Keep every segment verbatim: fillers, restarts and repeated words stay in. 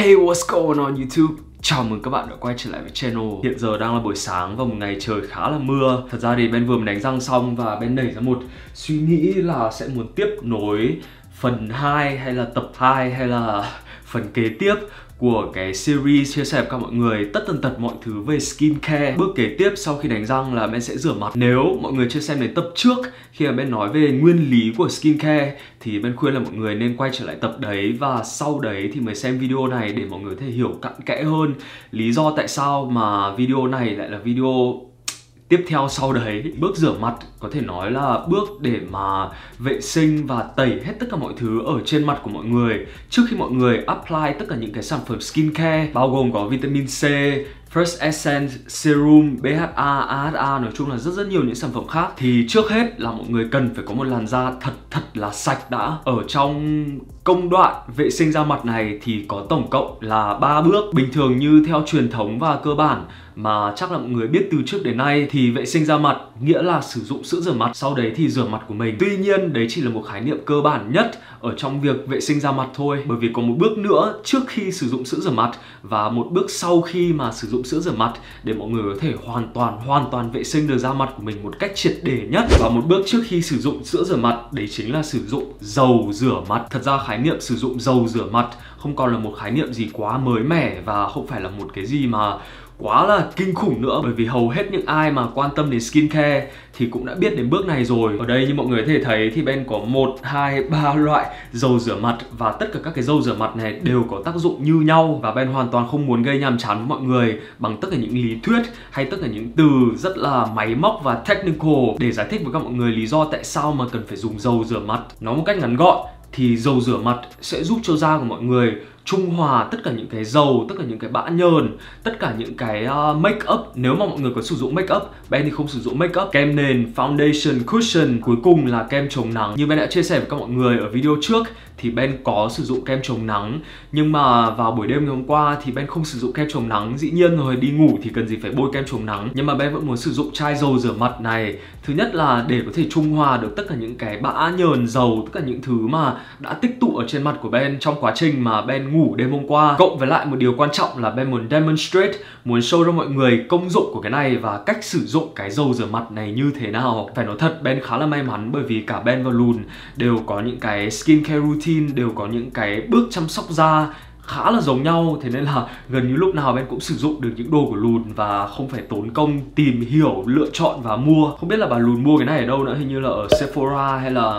Hey, what's going on YouTube? Chào mừng các bạn đã quay trở lại với channel. Hiện giờ đang là buổi sáng và một ngày trời khá là mưa. Thật ra thì Ben vừa mới đánh răng xong và Ben nảy ra một suy nghĩ là sẽ muốn tiếp nối phần hai hay là tập hai hay là phần kế tiếp của cái series chia sẻ với các mọi người tất tần tật mọi thứ về skincare. Bước kế tiếp sau khi đánh răng là Ben sẽ rửa mặt. Nếu mọi người chưa xem đến tập trước khi mà Ben nói về nguyên lý của skincare thì Ben khuyên là mọi người nên quay trở lại tập đấy và sau đấy thì mới xem video này để mọi người có thể hiểu cặn kẽ hơn lý do tại sao mà video này lại là video tiếp theo sau đấy. Bước rửa mặt có thể nói là bước để mà vệ sinh và tẩy hết tất cả mọi thứ ở trên mặt của mọi người trước khi mọi người apply tất cả những cái sản phẩm skincare, bao gồm có vitamin C, First Essence, Serum, bê hát a, a hát a, nói chung là rất rất nhiều những sản phẩm khác. Thì trước hết là mọi người cần phải có một làn da thật thật là sạch đã. Ở trong công đoạn vệ sinh da mặt này thì có tổng cộng là ba bước. Bình thường như theo truyền thống và cơ bản mà chắc là mọi người biết từ trước đến nay thì vệ sinh da mặt nghĩa là sử dụng sữa rửa mặt, sau đấy thì rửa mặt của mình. Tuy nhiên đấy chỉ là một khái niệm cơ bản nhất ở trong việc vệ sinh da mặt thôi, bởi vì có một bước nữa trước khi sử dụng sữa rửa mặt và một bước sau khi mà sử dụng sữa rửa mặt để mọi người có thể hoàn toàn hoàn toàn vệ sinh được da mặt của mình một cách triệt để nhất. Và một bước trước khi sử dụng sữa rửa mặt đấy chính là sử dụng dầu rửa mặt. Thật ra khái niệm sử dụng dầu rửa mặt không còn là một khái niệm gì quá mới mẻ và không phải là một cái gì mà quá là kinh khủng nữa, bởi vì hầu hết những ai mà quan tâm đến skincare thì cũng đã biết đến bước này rồi. Ở đây như mọi người có thể thấy thì Ben có một, hai, ba loại dầu rửa mặt và tất cả các cái dầu rửa mặt này đều có tác dụng như nhau và Ben hoàn toàn không muốn gây nhàm chán với mọi người bằng tất cả những lý thuyết hay tất cả những từ rất là máy móc và technical để giải thích với các mọi người lý do tại sao mà cần phải dùng dầu rửa mặt. Nói một cách ngắn gọn thì dầu rửa mặt sẽ giúp cho da của mọi người trung hòa tất cả những cái dầu, tất cả những cái bã nhờn, tất cả những cái uh, make up. Nếu mà mọi người có sử dụng make up, Ben thì không sử dụng make up, kem nền, foundation, cushion, cuối cùng là kem chống nắng. Như Ben đã chia sẻ với các mọi người ở video trước thì Ben có sử dụng kem chống nắng, nhưng mà vào buổi đêm ngày hôm qua thì Ben không sử dụng kem chống nắng. Dĩ nhiên rồi, đi ngủ thì cần gì phải bôi kem chống nắng, nhưng mà Ben vẫn muốn sử dụng chai dầu rửa mặt này. Thứ nhất là để có thể trung hòa được tất cả những cái bã nhờn, dầu, tất cả những thứ mà đã tích tụ ở trên mặt của Ben trong quá trình mà Ben ngủ đêm hôm qua. Cộng với lại một điều quan trọng là Ben muốn demonstrate, muốn show cho mọi người công dụng của cái này và cách sử dụng cái dầu rửa mặt này như thế nào. Phải nói thật, Ben khá là may mắn bởi vì cả Ben và Lùn đều có những cái skincare routine, đều có những cái bước chăm sóc da khá là giống nhau, thế nên là gần như lúc nào Ben cũng sử dụng được những đồ của Lùn và không phải tốn công tìm hiểu, lựa chọn và mua. Không biết là bà Lùn mua cái này ở đâu nữa, hình như là ở Sephora hay là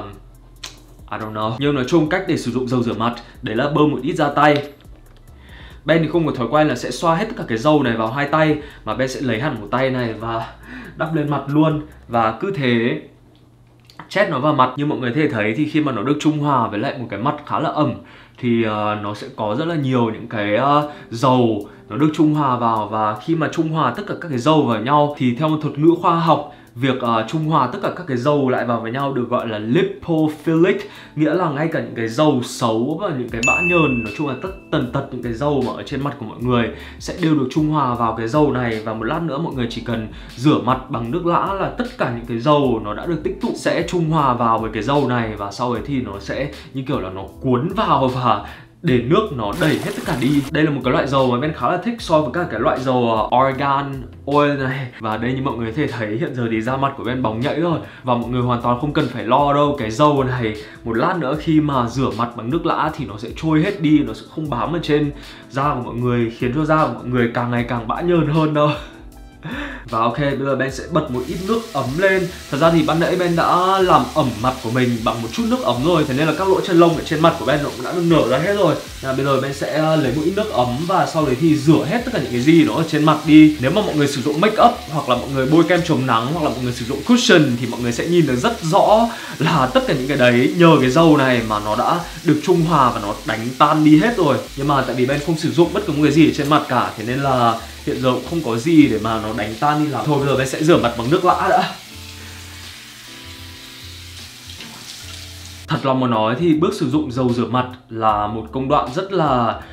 I don't know. Nhưng nói chung cách để sử dụng dầu rửa mặt đấy là bơm một ít ra tay. Ben thì không có thói quen là sẽ xoa hết tất cả cái dầu này vào hai tay, mà Ben sẽ lấy hẳn một tay này và đắp lên mặt luôn. Và cứ thế chét nó vào mặt. Như mọi người có thể thấy thì khi mà nó được trung hòa với lại một cái mặt khá là ẩm thì uh, nó sẽ có rất là nhiều những cái uh, dầu nó được trung hòa vào. Và khi mà trung hòa tất cả các cái dầu vào nhau thì theo một thuật ngữ khoa học, việc uh, trung hòa tất cả các cái dầu lại vào với nhau được gọi là lipophilic, nghĩa là ngay cả những cái dầu xấu và những cái bã nhờn, nói chung là tất tần tật những cái dầu mà ở trên mặt của mọi người sẽ đều được trung hòa vào cái dầu này. Và một lát nữa mọi người chỉ cần rửa mặt bằng nước lã là tất cả những cái dầu nó đã được tích tụ sẽ trung hòa vào với cái dầu này, và sau đấy thì nó sẽ như kiểu là nó cuốn vào và để nước nó đẩy hết tất cả đi. Đây là một cái loại dầu mà Ben khá là thích so với các cái loại dầu Argan Oil này. Và đây như mọi người có thể thấy hiện giờ thì da mặt của Ben bóng nhảy rồi. Và mọi người hoàn toàn không cần phải lo đâu. Cái dầu này một lát nữa khi mà rửa mặt bằng nước lã thì nó sẽ trôi hết đi, nó sẽ không bám ở trên da của mọi người, khiến cho da của mọi người càng ngày càng bã nhờn hơn đâu. Và ok, bây giờ Ben sẽ bật một ít nước ấm lên. Thật ra thì ban nãy Ben đã làm ẩm mặt của mình bằng một chút nước ấm rồi, thế nên là các lỗ chân lông ở trên mặt của Ben nó cũng đã được nở ra hết rồi. Nên là bây giờ Ben sẽ lấy một ít nước ấm và sau đấy thì rửa hết tất cả những cái gì nó ở trên mặt đi. Nếu mà mọi người sử dụng make up hoặc là mọi người bôi kem chống nắng hoặc là mọi người sử dụng cushion thì mọi người sẽ nhìn được rất rõ là tất cả những cái đấy nhờ cái dầu này mà nó đã được trung hòa và nó đánh tan đi hết rồi. Nhưng mà tại vì Ben không sử dụng bất cứ một cái gì ở trên mặt cả, thế nên là hiện giờ cũng không có gì để mà nó đánh tan đi lắm. Thôi bây giờ Ben sẽ rửa mặt bằng nước lã đã. Thật lòng mà nói thì bước sử dụng dầu rửa mặt là một công đoạn rất là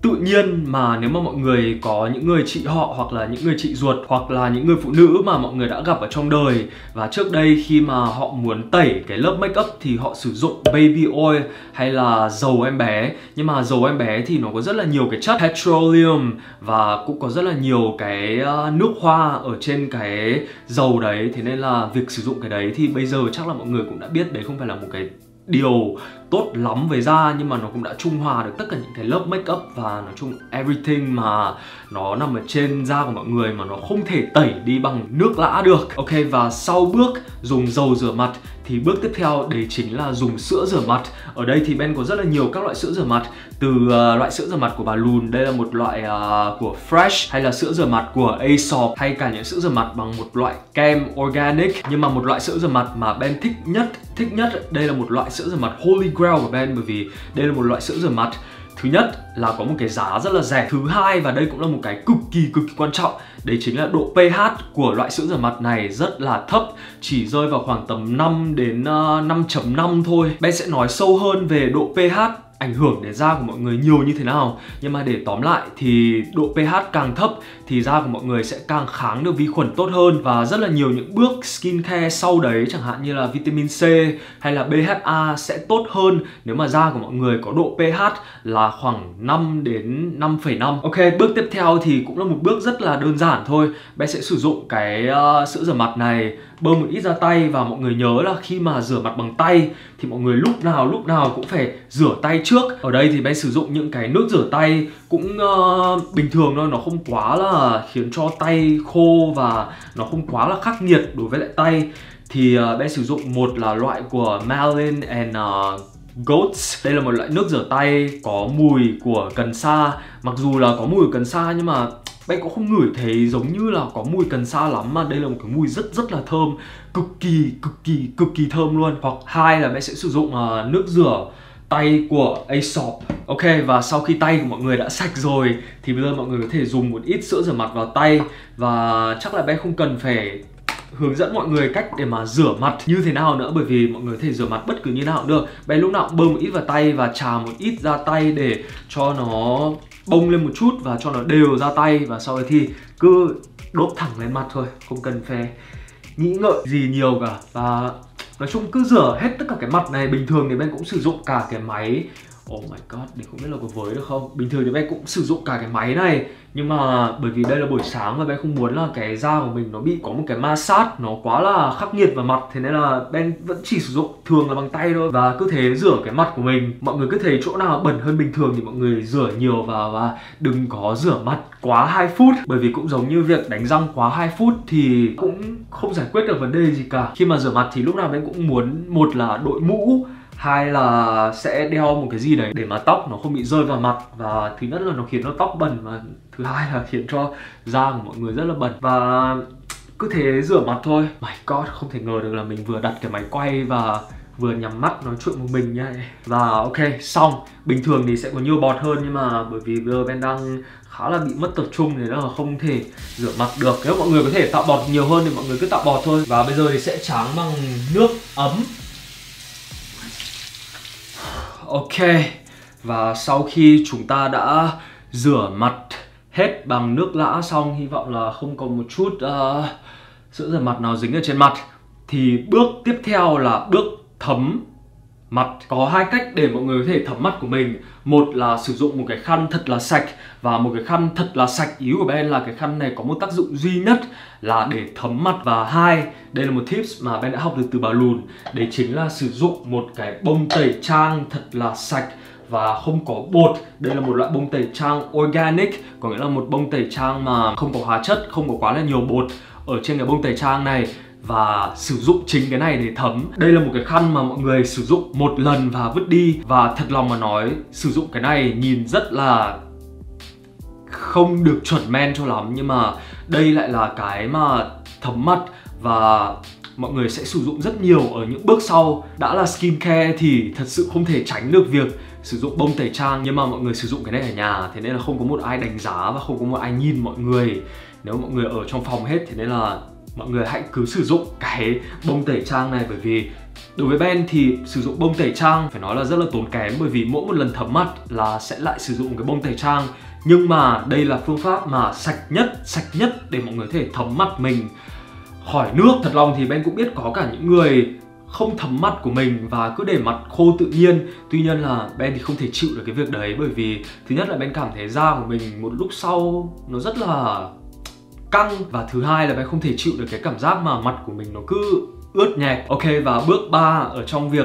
tự nhiên mà nếu mà mọi người có những người chị họ hoặc là những người chị ruột hoặc là những người phụ nữ mà mọi người đã gặp ở trong đời, và trước đây khi mà họ muốn tẩy cái lớp make up thì họ sử dụng baby oil hay là dầu em bé. Nhưng mà dầu em bé thì nó có rất là nhiều cái chất petroleum và cũng có rất là nhiều cái nước hoa ở trên cái dầu đấy. Thế nên là việc sử dụng cái đấy thì bây giờ chắc là mọi người cũng đã biết đấy không phải là một cái điều tốt lắm với da, nhưng mà nó cũng đã trung hòa được tất cả những cái lớp make up và nói chung everything mà nó nằm ở trên da của mọi người mà nó không thể tẩy đi bằng nước lã được. Ok, và sau bước dùng dầu rửa mặt thì bước tiếp theo đấy chính là dùng sữa rửa mặt. Ở đây thì Ben có rất là nhiều các loại sữa rửa mặt, từ uh, loại sữa rửa mặt của bà Lùn, đây là một loại uh, của Fresh, hay là sữa rửa mặt của Aesop, hay cả những sữa rửa mặt bằng một loại kem organic. Nhưng mà một loại sữa rửa mặt mà Ben thích nhất, thích nhất đây là một loại sữa rửa mặt Holy Grail của Ben, bởi vì đây là một loại sữa rửa mặt thứ nhất là có một cái giá rất là rẻ. Thứ hai, và đây cũng là một cái cực kỳ cực kỳ quan trọng, đấy chính là độ pH của loại sữa rửa mặt này rất là thấp, chỉ rơi vào khoảng tầm năm đến năm chấm năm thôi. Ben sẽ nói sâu hơn về độ pH ảnh hưởng đến da của mọi người nhiều như thế nào. Nhưng mà để tóm lại thì độ pH càng thấp thì da của mọi người sẽ càng kháng được vi khuẩn tốt hơn. Và rất là nhiều những bước skincare sau đấy, chẳng hạn như là vitamin C hay là bê hát a sẽ tốt hơn nếu mà da của mọi người có độ pH là khoảng năm đến năm phẩy năm. Ok, bước tiếp theo thì cũng là một bước rất là đơn giản thôi. Bé sẽ sử dụng cái uh, sữa rửa mặt này, bơm một ít ra tay, và mọi người nhớ là khi mà rửa mặt bằng tay thì mọi người lúc nào lúc nào cũng phải rửa tay trước. Ở đây thì Ben sử dụng những cái nước rửa tay cũng uh, bình thường thôi, nó không quá là khiến cho tay khô và nó không quá là khắc nghiệt đối với lại tay. Thì uh, Ben sử dụng một là loại của Malin and uh, Goats. Đây là một loại nước rửa tay có mùi của cần sa. Mặc dù là có mùi của cần sa nhưng mà Ben cũng không ngửi thấy giống như là có mùi cần sa lắm, mà đây là một cái mùi rất rất là thơm, cực kỳ cực kỳ cực kỳ thơm luôn. Hoặc hai là Ben sẽ sử dụng uh, nước rửa tay của Aesop. Ok, và sau khi tay của mọi người đã sạch rồi thì bây giờ mọi người có thể dùng một ít sữa rửa mặt vào tay. Và chắc là Ben không cần phải hướng dẫn mọi người cách để mà rửa mặt như thế nào nữa, bởi vì mọi người có thể rửa mặt bất cứ như nào cũng được. Ben lúc nào cũng bơm một ít vào tay và chà một ít ra tay để cho nó bông lên một chút và cho nó đều ra tay, và sau đó thì cứ đốt thẳng lên mặt thôi, không cần phải nghĩ ngợi gì nhiều cả. Và nói chung cứ rửa hết tất cả cái mặt này. Bình thường thì Ben cũng sử dụng cả cái máy, oh my god, để không biết là có với được không. Bình thường thì Ben cũng sử dụng cả cái máy này, nhưng mà bởi vì đây là buổi sáng và Ben không muốn là cái da của mình nó bị có một cái ma sát nó quá là khắc nghiệt vào mặt, thế nên là Ben vẫn chỉ sử dụng thường là bằng tay thôi. Và cứ thế rửa cái mặt của mình. Mọi người cứ thấy chỗ nào bẩn hơn bình thường thì mọi người rửa nhiều vào, và đừng có rửa mặt quá hai phút, bởi vì cũng giống như việc đánh răng quá hai phút thì cũng không giải quyết được vấn đề gì cả. Khi mà rửa mặt thì lúc nào Ben cũng muốn, một là đội mũ, hai là sẽ đeo một cái gì đấy để mà tóc nó không bị rơi vào mặt. Và thứ nhất là nó khiến cho tóc bẩn, và thứ hai là khiến cho da của mọi người rất là bẩn. Và cứ thế rửa mặt thôi. My god, không thể ngờ được là mình vừa đặt cái máy quay và vừa nhắm mắt nói chuyện một mình nha. Và ok, xong. Bình thường thì sẽ có nhiều bọt hơn, nhưng mà bởi vì bây giờ Ben đang khá là bị mất tập trung thì nó là không thể rửa mặt được. Nếu mọi người có thể tạo bọt nhiều hơn thì mọi người cứ tạo bọt thôi. Và bây giờ thì sẽ tráng bằng nước ấm. Ok, và sau khi chúng ta đã rửa mặt hết bằng nước lã xong, hy vọng là không còn một chút uh, sữa rửa mặt nào dính ở trên mặt, thì bước tiếp theo là bước thấm mặt. Có hai cách để mọi người có thể thấm mặt của mình. Một là sử dụng một cái khăn thật là sạch, và một cái khăn thật là sạch ý của Ben là cái khăn này có một tác dụng duy nhất là để thấm mặt. Và hai, đây là một tips mà Ben đã học được từ bà Lùn, đấy chính là sử dụng một cái bông tẩy trang thật là sạch và không có bột. Đây là một loại bông tẩy trang organic, có nghĩa là một bông tẩy trang mà không có hóa chất, không có quá là nhiều bột ở trên cái bông tẩy trang này, và sử dụng chính cái này để thấm. Đây là một cái khăn mà mọi người sử dụng một lần và vứt đi, và thật lòng mà nói, sử dụng cái này nhìn rất là không được chuẩn men cho lắm, nhưng mà đây lại là cái mà thấm mặt và mọi người sẽ sử dụng rất nhiều ở những bước sau. Đã là skincare thì thật sự không thể tránh được việc sử dụng bông tẩy trang, nhưng mà mọi người sử dụng cái này ở nhà, thế nên là không có một ai đánh giá và không có một ai nhìn mọi người nếu mọi người ở trong phòng hết. Thế nên là mọi người hãy cứ sử dụng cái bông tẩy trang này, bởi vì Đối với Ben thì sử dụng bông tẩy trang phải nói là rất là tốn kém, bởi vì mỗi một lần thấm mặt là sẽ lại sử dụng cái bông tẩy trang. Nhưng mà đây là phương pháp mà sạch nhất, sạch nhất để mọi người có thể thấm mặt mình khỏi nước. Thật lòng thì Ben cũng biết có cả những người không thấm mặt của mình và cứ để mặt khô tự nhiên. Tuy nhiên là Ben thì không thể chịu được cái việc đấy, bởi vì thứ nhất là Ben cảm thấy da của mình một lúc sau nó rất là căng, và thứ hai là Ben không thể chịu được cái cảm giác mà mặt của mình nó cứ ướt nhẹp. Ok, và bước ba ở trong việc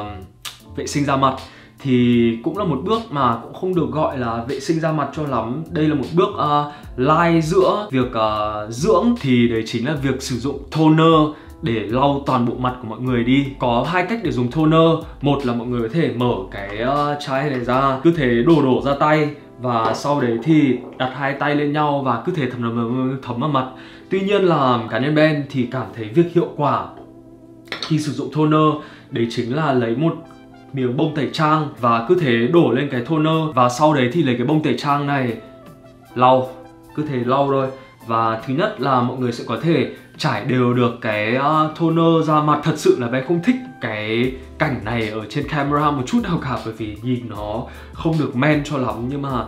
uh, vệ sinh da mặt thì cũng là một bước mà cũng không được gọi là vệ sinh da mặt cho lắm. Đây là một bước uh, lai giữa việc uh, dưỡng, thì đấy chính là việc sử dụng toner để lau toàn bộ mặt của mọi người đi. Có hai cách để dùng toner. Một là mọi người có thể mở cái uh, chai này ra, cứ thế đổ đổ ra tay, và sau đấy thì đặt hai tay lên nhau và cứ thế thấm thấm, thấm vào mặt. Tuy nhiên là cá nhân Ben thì cảm thấy việc hiệu quả khi sử dụng toner đấy chính là lấy một miếng bông tẩy trang và cứ thế đổ lên cái toner, và sau đấy thì lấy cái bông tẩy trang này lau, cứ thế lau thôi. Và thứ nhất là mọi người sẽ có thể trải đều được cái uh, toner ra mặt. Thật sự là Ben không thích cái cảnh này ở trên camera một chút nào cả, bởi vì nhìn nó không được men cho lắm, nhưng mà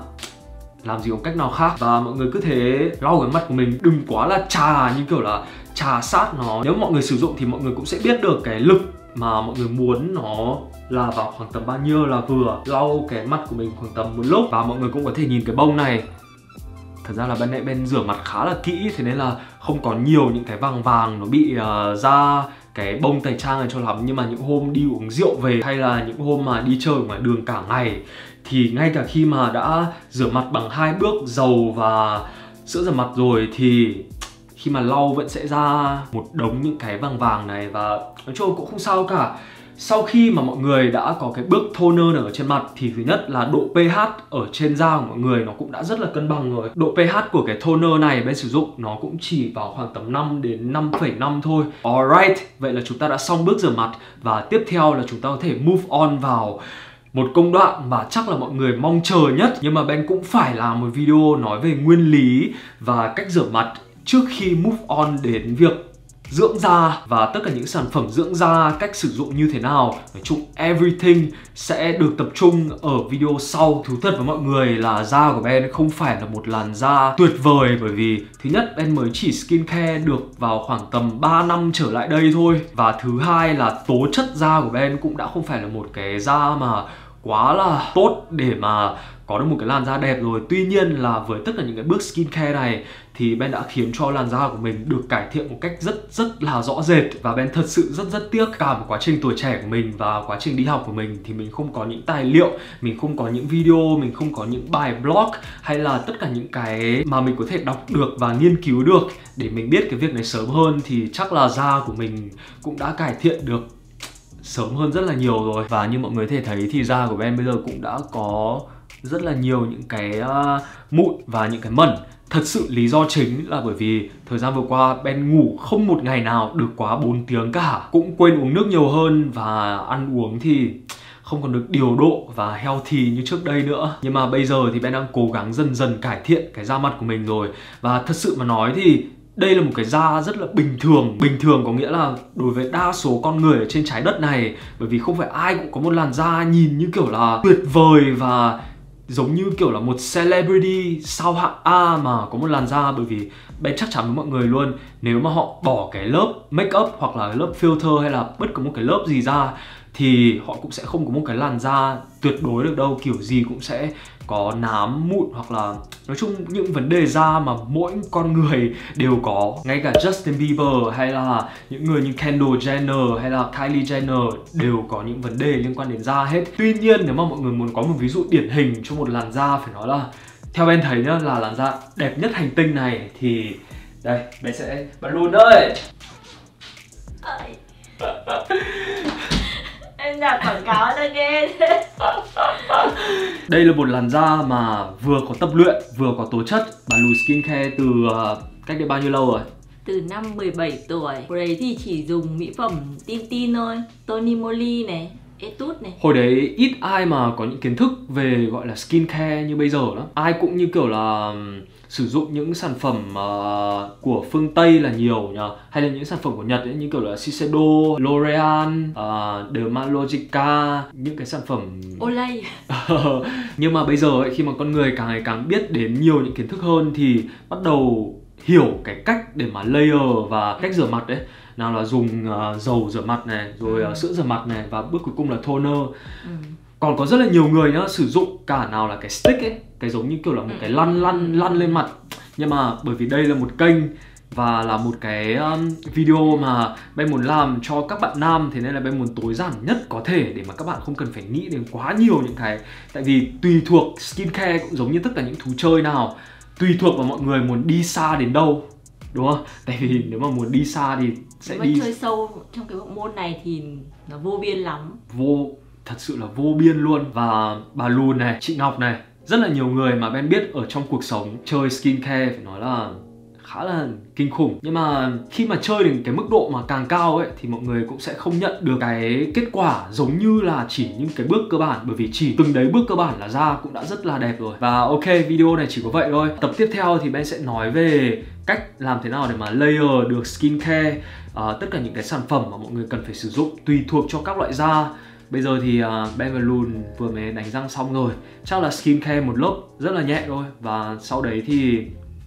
làm gì có cách nào khác. Và mọi người cứ thế lau cái mặt của mình, đừng quá là chà như kiểu là chà sát nó. Nếu mọi người sử dụng thì mọi người cũng sẽ biết được cái lực mà mọi người muốn nó là vào khoảng tầm bao nhiêu là vừa. Lau cái mặt của mình khoảng tầm một lúc, và mọi người cũng có thể nhìn cái bông này. Thật ra là bên này Ben rửa mặt khá là kỹ, thế nên là không có nhiều những cái vàng vàng nó bị uh, ra cái bông tẩy trang này cho lắm. Nhưng mà những hôm đi uống rượu về, hay là những hôm mà đi chơi ở ngoài đường cả ngày, thì ngay cả khi mà đã rửa mặt bằng hai bước dầu và sữa rửa mặt rồi, thì khi mà lau vẫn sẽ ra một đống những cái vàng vàng này. Và nói chung cũng không sao cả. Sau khi mà mọi người đã có cái bước toner ở trên mặt thì thứ nhất là độ pH ở trên da của mọi người nó cũng đã rất là cân bằng rồi. Độ pH của cái toner này Ben sử dụng nó cũng chỉ vào khoảng tầm năm đến năm phẩy năm thôi. Alright, vậy là chúng ta đã xong bước rửa mặt, và tiếp theo là chúng ta có thể move on vào một công đoạn mà chắc là mọi người mong chờ nhất. Nhưng mà Ben cũng phải làm một video nói về nguyên lý và cách rửa mặt trước khi move on đến việc dưỡng da và tất cả những sản phẩm dưỡng da, cách sử dụng như thế nào. Nói chung everything sẽ được tập trung ở video sau. Thú thật với mọi người là da của Ben không phải là một làn da tuyệt vời, bởi vì thứ nhất Ben mới chỉ skincare được vào khoảng tầm ba năm trở lại đây thôi, và thứ hai là tố chất da của Ben cũng đã không phải là một cái da mà quá là tốt để mà có được một cái làn da đẹp rồi. Tuy nhiên là với tất cả những cái bước skincare này thì Ben đã khiến cho làn da của mình được cải thiện một cách rất rất là rõ rệt. Và Ben thật sự rất rất tiếc cả một quá trình tuổi trẻ của mình và quá trình đi học của mình thì mình không có những tài liệu, mình không có những video, mình không có những bài blog, hay là tất cả những cái mà mình có thể đọc được và nghiên cứu được để mình biết cái việc này sớm hơn, thì chắc là da của mình cũng đã cải thiện được sớm hơn rất là nhiều rồi. Và như mọi người có thể thấy thì da của Ben bây giờ cũng đã có rất là nhiều những cái uh, mụn và những cái mẩn. Thật sự lý do chính là bởi vì thời gian vừa qua Ben ngủ không một ngày nào được quá bốn tiếng cả. Cũng quên uống nước nhiều hơn và ăn uống thì không còn được điều độ và healthy như trước đây nữa. Nhưng mà bây giờ thì Ben đang cố gắng dần dần cải thiện cái da mặt của mình rồi. Và thật sự mà nói thì đây là một cái da rất là bình thường. Bình thường có nghĩa là đối với đa số con người ở trên trái đất này, bởi vì không phải ai cũng có một làn da nhìn như kiểu là tuyệt vời và giống như kiểu là một celebrity sao hạng A mà có một làn da. Bởi vì Ben chắc chắn với mọi người luôn, nếu mà họ bỏ cái lớp make up hoặc là lớp filter hay là bất cứ một cái lớp gì ra thì họ cũng sẽ không có một cái làn da tuyệt đối được đâu. Kiểu gì cũng sẽ có nám, mụn, hoặc là nói chung những vấn đề da mà mỗi con người đều có. Ngay cả Justin Bieber hay là những người như Kendall Jenner hay là Kylie Jenner đều có những vấn đề liên quan đến da hết. Tuy nhiên nếu mà mọi người muốn có một ví dụ điển hình cho một làn da, phải nói là theo Ben thấy nhá, là làn da đẹp nhất hành tinh này thì đây, Ben sẽ bật luôn đây. Em đặt quảng cáo ra ghê. Đây là một làn da mà vừa có tập luyện, vừa có tố chất. Bà Lù Skincare từ uh, cách đây bao nhiêu lâu rồi? Từ năm mười bảy tuổi. Hồi đấy thì chỉ dùng mỹ phẩm tin tin thôi, Tony Moly này, Etude này. Hồi đấy ít ai mà có những kiến thức về gọi là skincare như bây giờ lắm. Ai cũng như kiểu là sử dụng những sản phẩm uh, của phương Tây là nhiều nhỉ, hay là những sản phẩm của Nhật ấy, như kiểu là Shiseido, L'Oreal, uh, Dermalogica, những cái sản phẩm Olay. Nhưng mà bây giờ ấy, khi mà con người càng ngày càng biết đến nhiều những kiến thức hơn thì bắt đầu hiểu cái cách để mà layer và cách rửa mặt đấy. Nào là dùng uh, dầu rửa mặt này, rồi uh, sữa rửa mặt này, và bước cuối cùng là toner. ừ. Còn có rất là nhiều người nhá, sử dụng cả nào là cái stick ấy, cái giống như kiểu là một cái lăn lăn lăn lên mặt. Nhưng mà bởi vì đây là một kênh và là một cái um, video mà Ben muốn làm cho các bạn nam, thế nên là Ben muốn tối giản nhất có thể để mà các bạn không cần phải nghĩ đến quá nhiều những cái. Tại vì tùy thuộc skincare cũng giống như tất cả những thú chơi nào, tùy thuộc vào mọi người muốn đi xa đến đâu, đúng không? Tại vì nếu mà muốn đi xa thì sẽ nếu mà đi chơi sâu trong cái bộ môn này thì nó vô biên lắm. Vô, thật sự là vô biên luôn. Và bà Lùn này, chị Ngọc này, rất là nhiều người mà Ben biết ở trong cuộc sống chơi skincare phải nói là khá là kinh khủng. Nhưng mà khi mà chơi đến cái mức độ mà càng cao ấy thì mọi người cũng sẽ không nhận được cái kết quả giống như là chỉ những cái bước cơ bản. Bởi vì chỉ từng đấy bước cơ bản là da cũng đã rất là đẹp rồi. Và ok, video này chỉ có vậy thôi. Tập tiếp theo thì Ben sẽ nói về cách làm thế nào để mà layer được skincare, uh, tất cả những cái sản phẩm mà mọi người cần phải sử dụng tùy thuộc cho các loại da. Bây giờ thì uh, Ben và Lùn vừa mới đánh răng xong rồi. Chắc là skincare một lớp rất là nhẹ thôi. Và sau đấy thì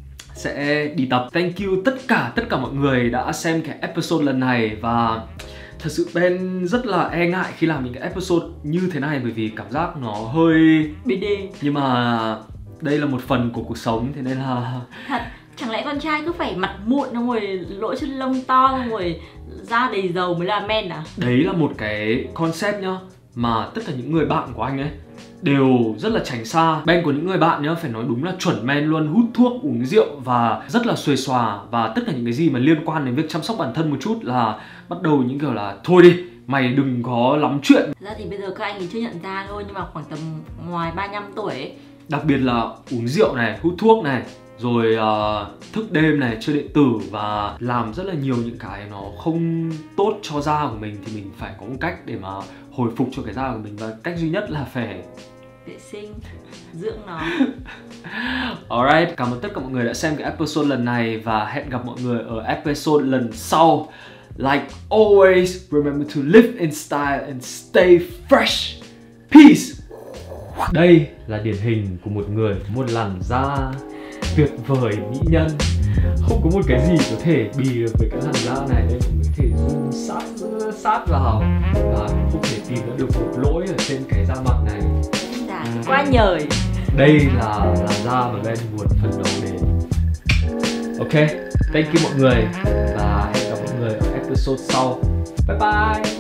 sẽ đi tập. Thank you tất cả tất cả mọi người đã xem cái episode lần này. Và thật sự Ben rất là e ngại khi làm những cái episode như thế này, bởi vì cảm giác nó hơi bê đê. Nhưng mà đây là một phần của cuộc sống, thế nên là thật, chẳng lẽ con trai cứ phải mặt mụn xong rồi lỗ chân lông to xong rồi da đầy dầu mới là men à? Đấy là một cái concept nhá, mà tất cả những người bạn của anh ấy đều rất là tránh xa. Ben của những người bạn nhá, phải nói đúng là chuẩn men luôn, hút thuốc, uống rượu và rất là xuề xòa. Và tất cả những cái gì mà liên quan đến việc chăm sóc bản thân một chút là bắt đầu những kiểu là thôi đi, mày đừng có lắm chuyện. Thật ra thì bây giờ các anh ấy chưa nhận ra thôi, nhưng mà khoảng tầm ngoài ba mươi lăm tuổi ấy. Đặc biệt là uống rượu này, hút thuốc này, rồi uh, thức đêm này, chơi điện tử và làm rất là nhiều những cái nó không tốt cho da của mình, thì mình phải có một cách để mà hồi phục cho cái da của mình. Và cách duy nhất là phải vệ sinh, dưỡng nó. Alright, cảm ơn tất cả mọi người đã xem cái episode lần này và hẹn gặp mọi người ở episode lần sau. Like always, remember to live in style and stay fresh. Peace. Đây là điển hình của một người một làn da tuyệt vời, mỹ nhân. Không có một cái gì có thể bì được với cái làn da này. Đây cũng có thể zoom sát sát vào và không thể tìm ra được một lỗi ở trên cái da mặt này. Dạ, quá nhời. Đây là làn da mà Ben muốn phấn đấu đến. Ok, thank you mọi người và hẹn gặp mọi người ở episode sau. Bye bye.